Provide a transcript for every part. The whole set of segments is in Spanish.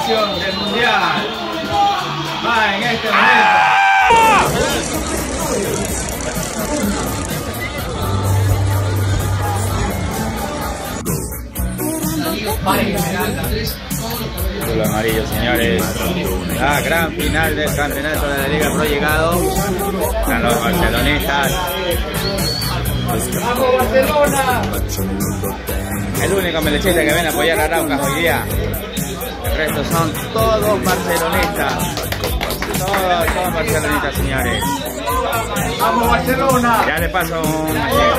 clasificación del mundial. Va en este momento. El amarillo, señores. La gran final del campeonato de la Liga Pro llegado. Están los barcelonistas. ¡Vamos, Barcelona! El único melechete que ven a apoyar a Araucas hoy día. El resto son todos barcelonistas. Todos barcelonistas, señores. ¡Vamos, Barcelona! Ya le paso un...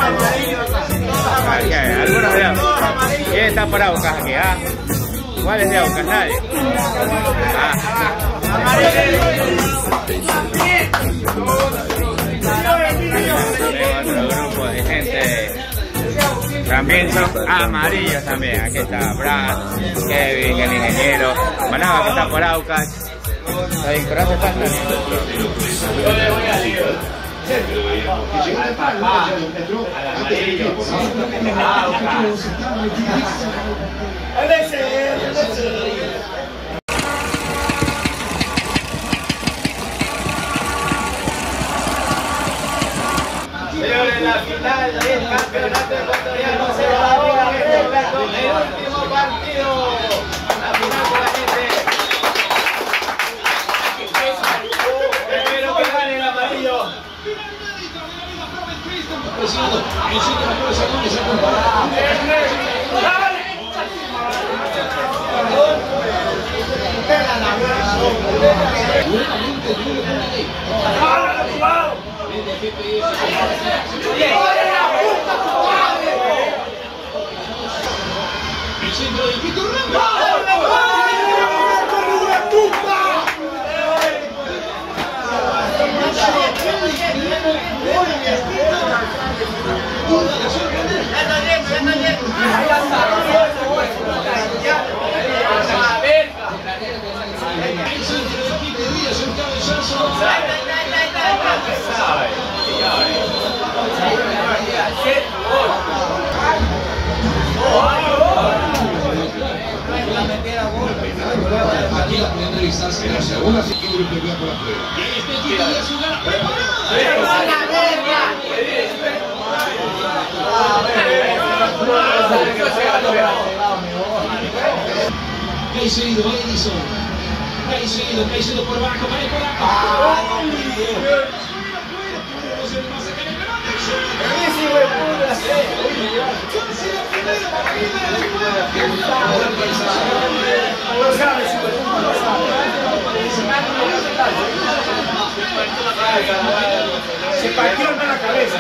Algunos de Aucas. ¿Quién está por Aucas aquí? ¿Ah? ¿Cuál es de Aucas? Nadie. Otro grupo de gente. También son amarillos también. Aquí está Brad, Kevin, el ingeniero. Manaba que está por Aucas. Los incorporados están también. Señores, la final del campeonato ecuatoriano se va a jugar en este momento, el último partido. La final con la gente. Espero que gane el amarillo. Aquí la primera distancia, la segunda se quiere pelear por la prueba. Y ahí está el equipo de Azulgrana preparada. Caicedo, Edison. Caicedo por abajo, para por abajo. Se partió en la cabeza.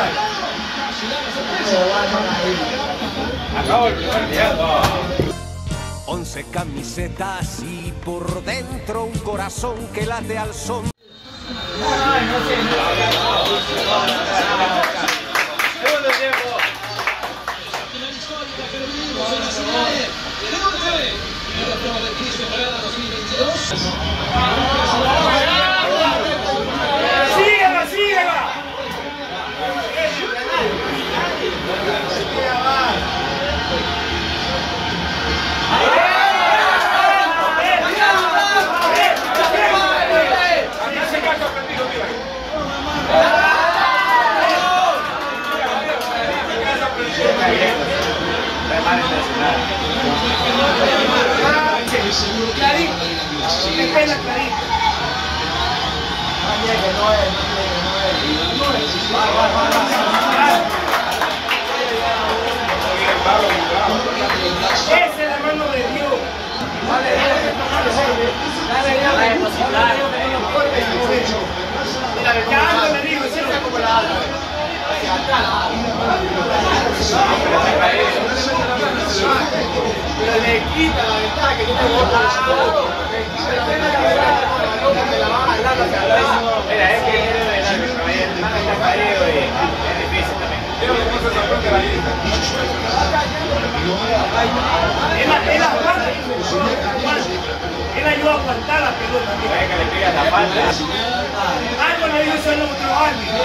Acabó el primer tiempo. 11 camisetas y por dentro un corazón que late al son. Segundo tiempo. Síguela. Ese es la mano de Dios. Pero le quita la ventaja que tiene el otro. Mira, es que quiere bailar, el man está caído y es difícil también. Él ayuda a aguantar la pelota. Que le pega la falta. Algo le dio eso al otro árbitro.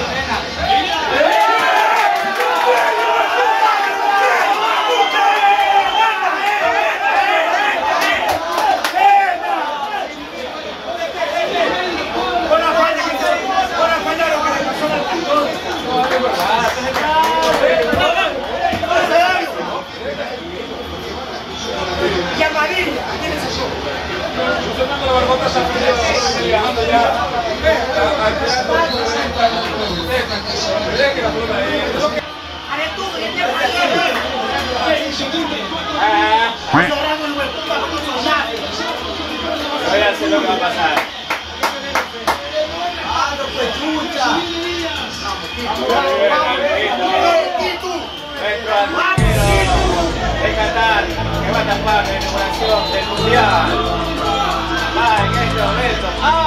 Voy a hacer lo que va a pasar. Nuestro arquero de Qatar que va a tapar la inauguración del Mundial. Va en este momento.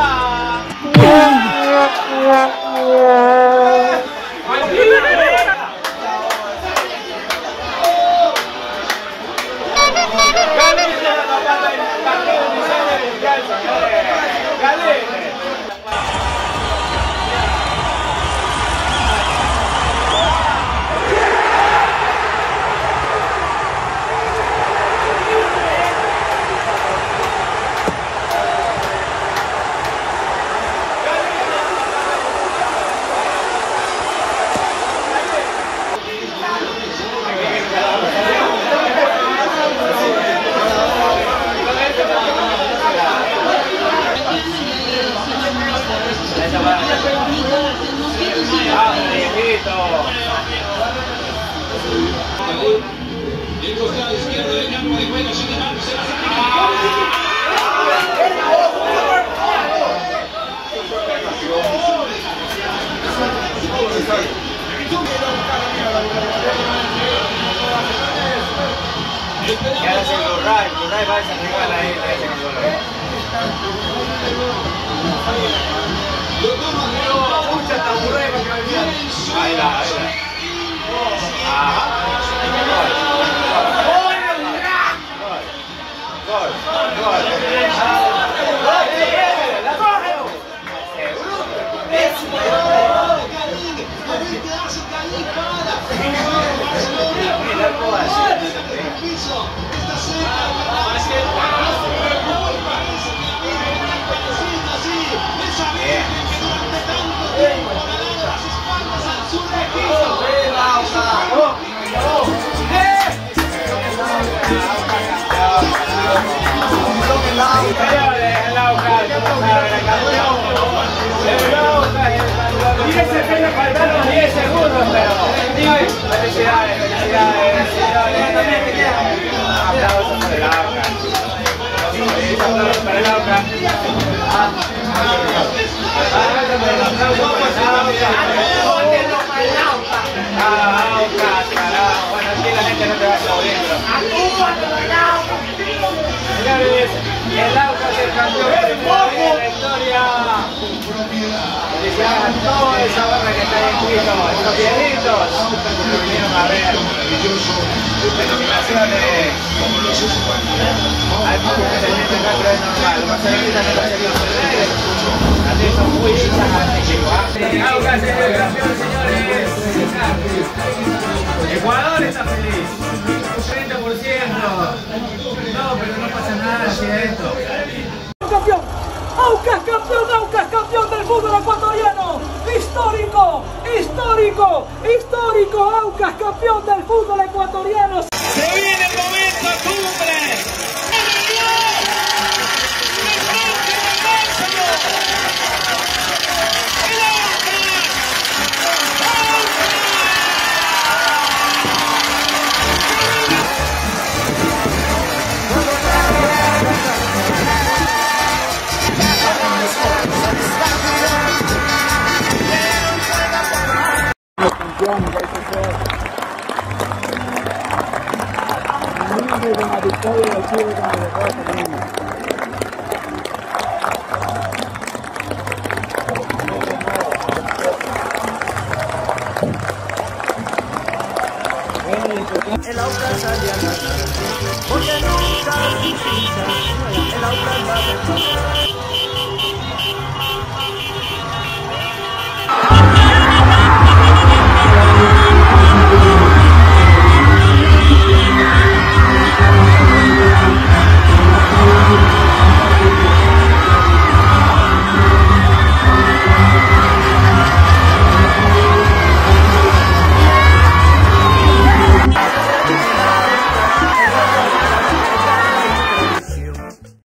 El costado izquierdo del campo de juego, sin embargo, se va a Y ahora es el Burray va a desactivar ahí, parece que el gol. Ahí va. Y ese que le faltaron 10 segundos, pero felicidades. Aplausos para el Aucas. Aplausos para el Aucas. Aucas, carajo. Bueno, aquí la gente no te va a aplaudir, señores, el Aucas es el campeón de la historia. Felicidades a toda esa barra que está ahí inscrito, estos viejitos que vinieron a ver denominaciones. Hay muchos que se sienten acá, pero es normal. Los barcelonistas no lo querían perder. Así son muy hinchas antiguos. Aucas es el campeón, señores. Ecuador está feliz. 30%. No, pero no pasa nada si es esto. ¡Campeón! ¡Aucas campeón del fútbol ecuatoriano! ¡Histórico! ¡Aucas campeón del fútbol ecuatoriano! ¡Se viene el momento cumbre! Con la victoria del Chile con la derrota El Aucas salía a la porque nunca el Aucas va a